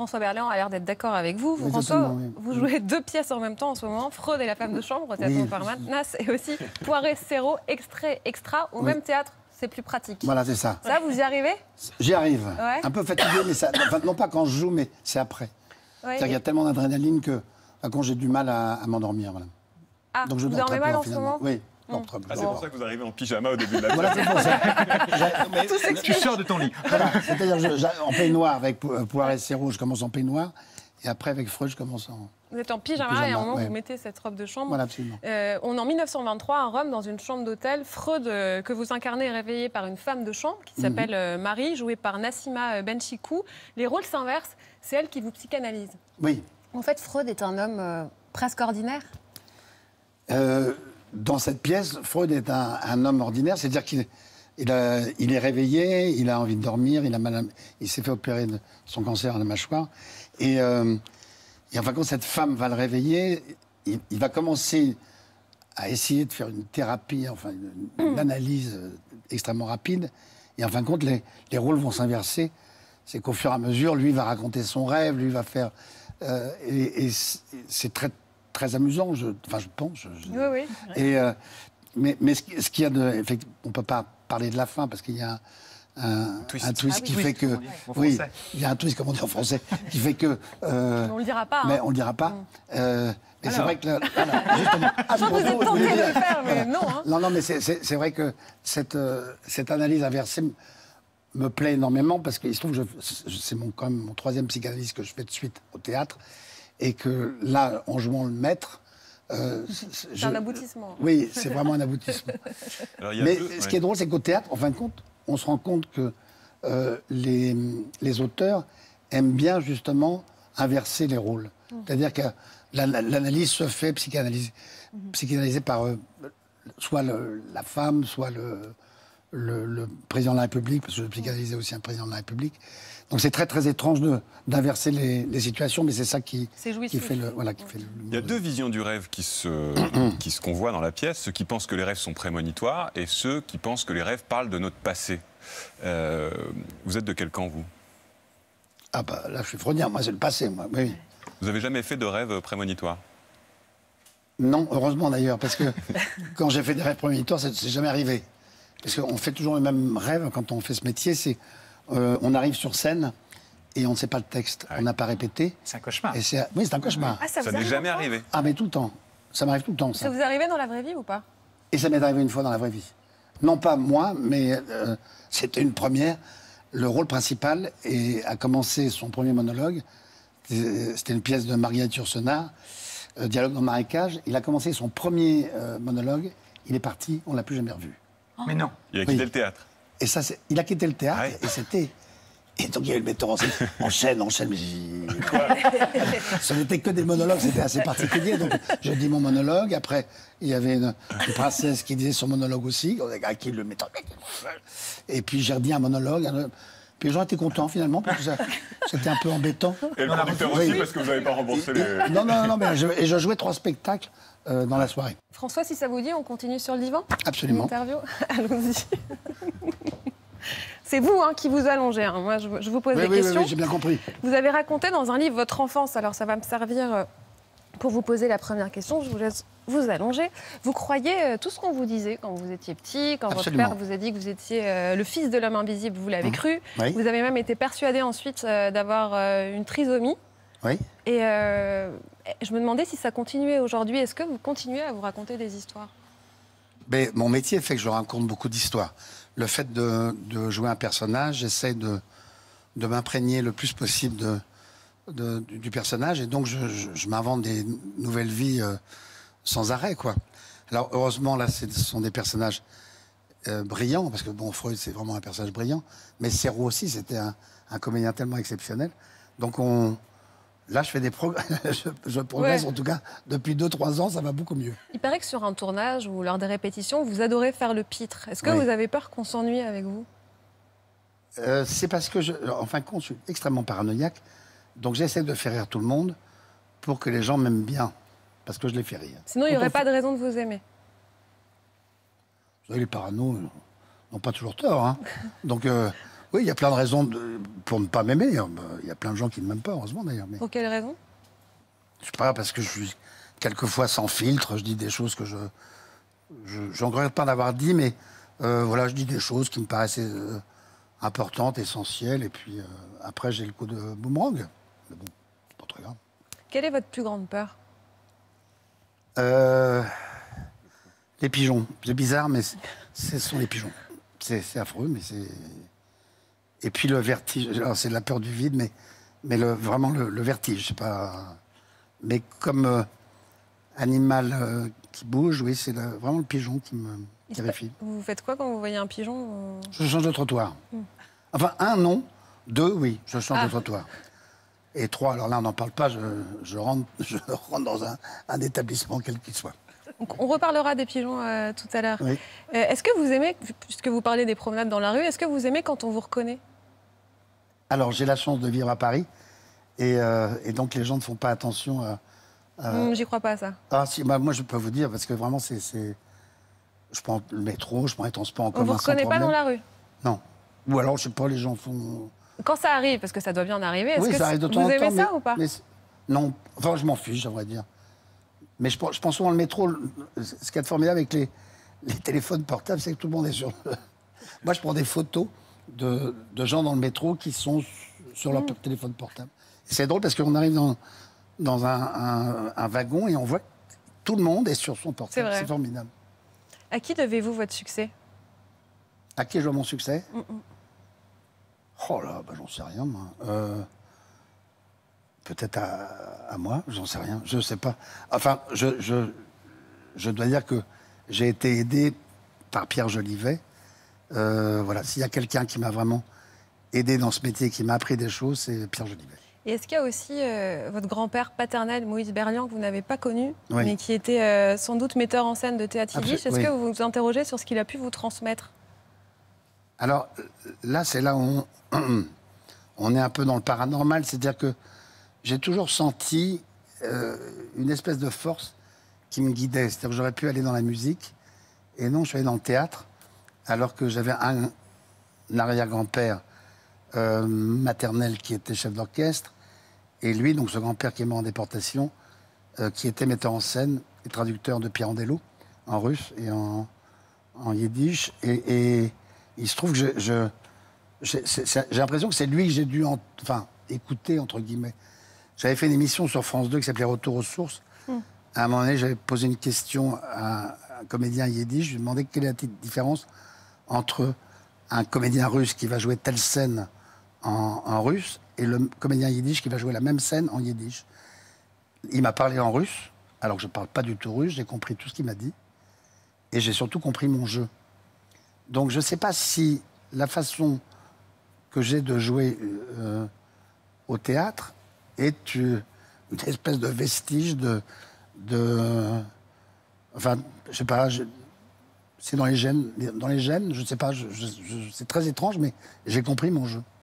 François Berléand a l'air d'être d'accord avec vous. Oui, François, oui. vous jouez 2 pièces en même temps en ce moment, Freud et la femme de chambre, au théâtre Montparnasse, et aussi Poiré-Serrault, extra, au même théâtre. C'est plus pratique. Voilà, c'est ça. Ça, vous y arrivez? J'y arrive. Ouais. Un peu fatigué, mais ça, enfin, non pas quand je joue, mais c'est après. Ouais. Il y a tellement d'adrénaline que quand j'ai du mal à m'endormir. Voilà. Ah, Donc je vous dors dormez très peu, mal en ce finalement. moment? Oui. Ah, c'est pour ça que vous arrivez en pyjama au début de la Voilà, c'est pour ça. Tu sors de ton lit. Voilà, c'est-à-dire en peignoir avec Poiré-Serrault, je commence en peignoir, et après avec Freud, je commence en... Vous êtes en pyjama et à un moment, ouais. vous mettez cette robe de chambre. Voilà, absolument. On est en 1923 à Rome, dans une chambre d'hôtel. Freud, que vous incarnez, est réveillé par une femme de chambre qui s'appelle Marie, jouée par Nassima Benchikou. Les rôles s'inversent, c'est elle qui vous psychanalyse. Oui. En fait, Freud est un homme presque ordinaire. Dans cette pièce, Freud est un homme ordinaire, c'est-à-dire qu'il est réveillé, il a envie de dormir, il s'est fait opérer de son cancer à la mâchoire. Et enfin, quand cette femme va le réveiller, il va commencer à essayer de faire une thérapie, enfin une analyse extrêmement rapide. Et en fin de compte, les rôles vont s'inverser. C'est qu'au fur et à mesure, lui va raconter son rêve, lui va faire... et c'est très amusant, je pense. Oui. Mais ce qu'il y a de... On ne peut pas parler de la fin parce qu'il y a un twist qui fait que... Oui, il y a un twist, comme on dit en français, qui fait que... on ne le dira pas. Mais on ne le dira pas. Mais c'est vrai que... Voilà, justement... Vous êtes tenté de le faire, mais non. Hein. Non, mais c'est vrai que cette analyse inversée me plaît énormément parce qu'il se trouve que c'est quand même mon 3e psychanalyse que je fais de suite au théâtre. Et que là, en jouant le maître... c'est un aboutissement. Oui, c'est vraiment un aboutissement. Alors, mais ce qui est drôle, c'est qu'au théâtre, en fin de compte, on se rend compte que les auteurs aiment bien, justement, inverser les rôles. C'est-à-dire que l'analyse se fait psychanalysée par soit la femme, soit le président de la République, parce que je psychanalysais aussi un président de la République. Donc c'est très étrange d'inverser les situations, mais c'est ça qui fait le... Voilà, qui fait il y a 2 visions du rêve qui se convoient dans la pièce. Ceux qui pensent que les rêves sont prémonitoires et ceux qui pensent que les rêves parlent de notre passé. Vous êtes de quel camp, vous? Ah bah là, je suis freudien, moi c'est le passé, moi. Oui. Vous avez jamais fait de rêve prémonitoire? Non, heureusement d'ailleurs, parce que quand j'ai fait des rêves prémonitoires, c'est jamais arrivé. Parce qu'on fait toujours le même rêve quand on fait ce métier, c'est... on arrive sur scène et on ne sait pas le texte, on n'a pas répété. C'est un cauchemar. Oui, c'est un cauchemar. Ah, Ça n'est jamais arrivé. Ah, mais tout le temps. Ça m'arrive tout le temps, ça. Ça vous est arrivé dans la vraie vie ou pas? Et ça m'est arrivé une fois dans la vraie vie. Non pas moi, mais c'était une première. Le rôle principal a commencé son premier monologue. C'était une pièce de Marguerite Yourcenar, Dialogue dans le marécage. Il a commencé son premier monologue. Il est parti, on ne l'a plus jamais revu. Mais non. Il a quitté le théâtre. Et ça, il a quitté le théâtre et c'était... Et donc il y avait le metteur en scène, enchaîne, mais ce n'était que des monologues, c'était assez particulier. Donc j'ai dit mon monologue, après il y avait une princesse qui disait son monologue aussi, à qui le metteur... Et puis j'ai redit un monologue, puis les gens étaient contents finalement, parce que c'était un peu embêtant. Et le producteur aussi, parce que vous n'avez pas remboursé les... Non, mais je jouais 3 spectacles dans la soirée. François, si ça vous dit, on continue sur le divan? Absolument. Interview. Allons-y. C'est vous qui vous allongez. Hein. Moi, je vous pose des questions. Oui, j'ai bien compris. Vous avez raconté dans un livre votre enfance. Alors, ça va me servir pour vous poser la première question. Je vous laisse vous allonger. Vous croyez tout ce qu'on vous disait quand vous étiez petit, quand Absolument. votre père vous a dit que vous étiez le fils de l'homme invisible, vous l'avez cru. Oui. Vous avez même été persuadé ensuite d'avoir une trisomie. Oui. Et je me demandais si ça continuait aujourd'hui. Est-ce que vous continuez à vous raconter des histoires? Mais mon métier fait que je raconte beaucoup d'histoires. Le fait de jouer un personnage, j'essaie de m'imprégner le plus possible du personnage. Et donc, je m'invente des nouvelles vies sans arrêt, quoi. Alors, heureusement, là, ce sont des personnages brillants, parce que, bon, Freud, c'est vraiment un personnage brillant. Mais Serrault aussi, c'était un comédien tellement exceptionnel. Donc, là, je fais des progrès. je progresse, en tout cas, depuis 2-3 ans, ça va beaucoup mieux. Il paraît que sur un tournage ou lors des répétitions, vous adorez faire le pitre. Est-ce que vous avez peur qu'on s'ennuie avec vous? C'est parce que, en fin de compte, je suis extrêmement paranoïaque. Donc, j'essaie de faire rire tout le monde pour que les gens m'aiment bien. Parce que je les fais rire. Sinon, il n'y aurait pas de raison de vous aimer. Vous savez, les paranos n'ont pas toujours tort. Hein. Donc, Oui, il y a plein de raisons pour ne pas m'aimer. Il y a plein de gens qui ne m'aiment pas, heureusement d'ailleurs. Mais... Pour quelle raison? Je sais pas, parce que je suis quelquefois sans filtre, je dis des choses que j'en regrette pas d'avoir dit, mais voilà, je dis des choses qui me paraissaient importantes, essentielles, et puis après j'ai le coup de boomerang. Mais bon, c'est pas très grave. Quelle est votre plus grande peur? Les pigeons. C'est bizarre, mais ce sont les pigeons. C'est affreux, mais c'est... Et puis le vertige, alors c'est la peur du vide, mais vraiment le vertige, c'est pas... Mais comme animal qui bouge, oui, c'est vraiment le pigeon qui me terrifie. Vous faites quoi quand vous voyez un pigeon? Je change de trottoir. Enfin, un, non. Deux, oui, je change de trottoir. Et trois, alors là, on n'en parle pas, je rentre dans un établissement, quel qu'il soit. Donc, on reparlera des pigeons tout à l'heure. Oui. Est-ce que vous aimez, puisque vous parlez des promenades dans la rue, est-ce que vous aimez quand on vous reconnaît? Alors, j'ai la chance de vivre à Paris, et donc les gens ne font pas attention à... J'y crois pas, ça. Ah, si, bah, moi, je peux vous dire, parce que vraiment, je prends le métro, je prends les transports en commun. On vous reconnaît pas dans la rue? Non. Ou alors, je sais pas, les gens font... Quand ça arrive, parce que ça doit bien arriver, est-ce Oui, que ça arrive de temps vous en temps, aimez ça ou pas? Non, enfin, je m'en fiche, j'aimerais dire. Mais je prends souvent le métro. Ce qui est formidable avec les téléphones portables, c'est que tout le monde est sur... Moi, je prends des photos de gens dans le métro qui sont sur leur téléphone portable. C'est drôle parce qu'on arrive dans un wagon et on voit que tout le monde est sur son portable. C'est formidable. À qui devez-vous votre succès? À qui je dois mon succès? Oh là, bah, j'en sais rien, moi. Peut-être à moi, j'en sais rien. Je sais pas. Enfin, je dois dire que j'ai été aidé par Pierre Jolivet. Voilà, s'il y a quelqu'un qui m'a vraiment aidé dans ce métier, qui m'a appris des choses, c'est Pierre Jolivet. Et est-ce qu'il y a aussi votre grand-père paternel, Moïse Berlian, que vous n'avez pas connu, oui, mais qui était sans doute metteur en scène de théâtre yiddish? Est-ce oui, que vous vous interrogez sur ce qu'il a pu vous transmettre? Alors là, c'est là où on est un peu dans le paranormal, c'est-à-dire que j'ai toujours senti une espèce de force qui me guidait. C'est-à-dire que j'aurais pu aller dans la musique, et non, je suis allé dans le théâtre, alors que j'avais un arrière-grand-père maternel qui était chef d'orchestre, et lui, donc ce grand-père qui est mort en déportation, qui était metteur en scène et traducteur de Pirandello en russe et en yiddish. Et il se trouve que j'ai l'impression que c'est lui que j'ai dû écouter, entre guillemets. J'avais fait une émission sur France 2 qui s'appelait Retour aux sources. À un moment donné, j'avais posé une question à un comédien yiddish. Je lui ai demandé quelle est la petite différence entre un comédien russe qui va jouer telle scène en russe et le comédien yiddish qui va jouer la même scène en yiddish. Il m'a parlé en russe, alors que je ne parle pas du tout russe. J'ai compris tout ce qu'il m'a dit. Et j'ai surtout compris mon jeu. Donc je ne sais pas si la façon que j'ai de jouer au théâtre est une espèce de vestige enfin, je sais pas, c'est dans les gènes, je ne sais pas, c'est très étrange, mais j'ai compris mon jeu.